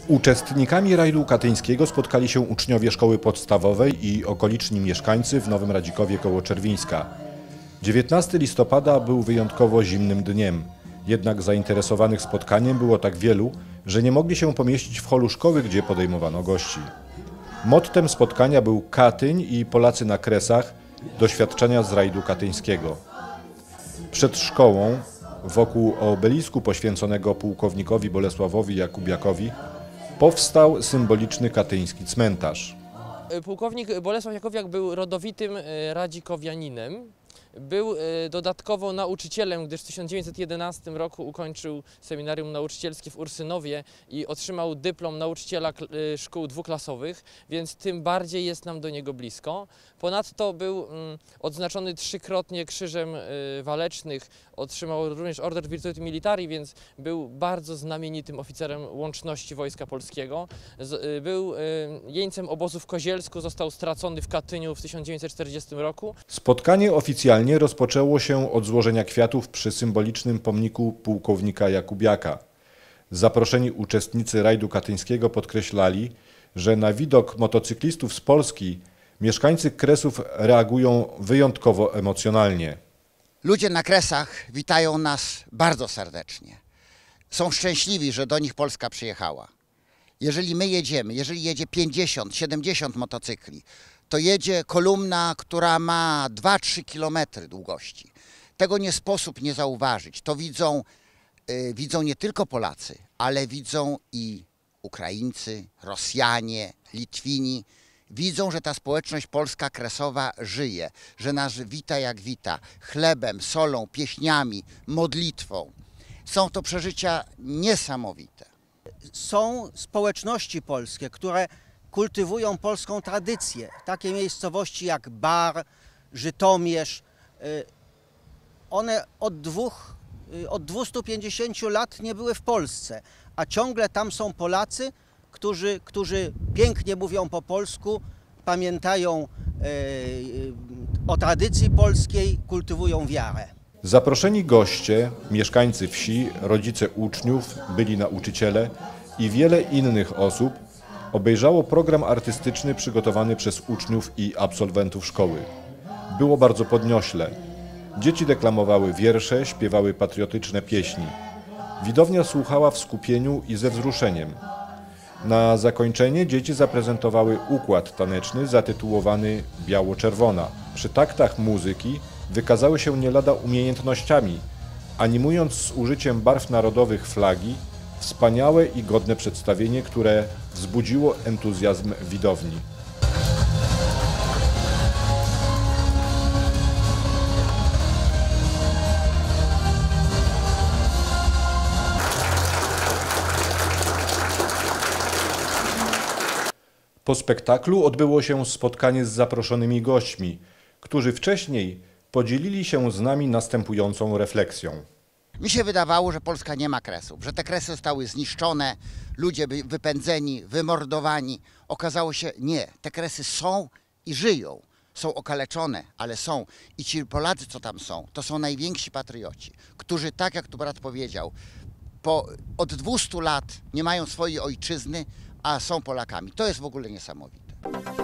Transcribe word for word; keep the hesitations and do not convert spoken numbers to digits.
uczestnikami rajdu katyńskiego spotkali się uczniowie szkoły podstawowej i okoliczni mieszkańcy w Nowym Radzikowie koło Czerwińska. dziewiętnastego listopada był wyjątkowo zimnym dniem, jednak zainteresowanych spotkaniem było tak wielu, że nie mogli się pomieścić w holu szkoły, gdzie podejmowano gości. Mottem spotkania był Katyń i Polacy na Kresach, doświadczenia z rajdu katyńskiego. Przed szkołą, wokół obelisku poświęconego pułkownikowi Bolesławowi Jakubiakowi, powstał symboliczny katyński cmentarz. Pułkownik Bolesław Jakubiak był rodowitym radzikowianinem. Był dodatkowo nauczycielem, gdyż w tysiąc dziewięćset jedenastym roku ukończył seminarium nauczycielskie w Ursynowie i otrzymał dyplom nauczyciela szkół dwuklasowych, więc tym bardziej jest nam do niego blisko. Ponadto był odznaczony trzykrotnie Krzyżem Walecznych, otrzymał również Order Virtuti Militari, więc był bardzo znamienitym oficerem łączności Wojska Polskiego. Był jeńcem obozu w Kozielsku, został stracony w Katyniu w tysiąc dziewięćset czterdziestym roku. Spotkanie oficjalnie rozpoczęło się od złożenia kwiatów przy symbolicznym pomniku pułkownika Jakubiaka. Zaproszeni uczestnicy rajdu katyńskiego podkreślali, że na widok motocyklistów z Polski mieszkańcy Kresów reagują wyjątkowo emocjonalnie. Ludzie na Kresach witają nas bardzo serdecznie. Są szczęśliwi, że do nich Polska przyjechała. Jeżeli my jedziemy, jeżeli jedzie pięćdziesiąt, siedemdziesiąt motocykli, to jedzie kolumna, która ma dwa trzy kilometry długości. Tego nie sposób nie zauważyć. To widzą, yy, widzą nie tylko Polacy, ale widzą i Ukraińcy, Rosjanie, Litwini. Widzą, że ta społeczność polska kresowa żyje, że nas wita jak wita, chlebem, solą, pieśniami, modlitwą. Są to przeżycia niesamowite. Są społeczności polskie, które kultywują polską tradycję. Takie miejscowości jak Bar, Żytomierz, one od, dwóch, od dwustu pięćdziesięciu lat nie były w Polsce, a ciągle tam są Polacy, którzy, którzy pięknie mówią po polsku, pamiętają o tradycji polskiej, kultywują wiarę. Zaproszeni goście, mieszkańcy wsi, rodzice uczniów, byli nauczyciele i wiele innych osób obejrzało program artystyczny przygotowany przez uczniów i absolwentów szkoły. Było bardzo podniośle. Dzieci deklamowały wiersze, śpiewały patriotyczne pieśni. Widownia słuchała w skupieniu i ze wzruszeniem. Na zakończenie dzieci zaprezentowały układ taneczny zatytułowany Biało-Czerwona. Przy taktach muzyki wykazały się nie lada umiejętnościami, animując z użyciem barw narodowych flagi wspaniałe i godne przedstawienie, które wzbudziło entuzjazm widowni. Po spektaklu odbyło się spotkanie z zaproszonymi gośćmi, którzy wcześniej podzielili się z nami następującą refleksją. Mi się wydawało, że Polska nie ma Kresów, że te Kresy zostały zniszczone, ludzie wypędzeni, wymordowani. Okazało się, nie, te Kresy są i żyją. Są okaleczone, ale są. I ci Polacy, co tam są, to są najwięksi patrioci, którzy, tak jak tu brat powiedział, po, od dwustu lat nie mają swojej ojczyzny, a są Polakami. To jest w ogóle niesamowite.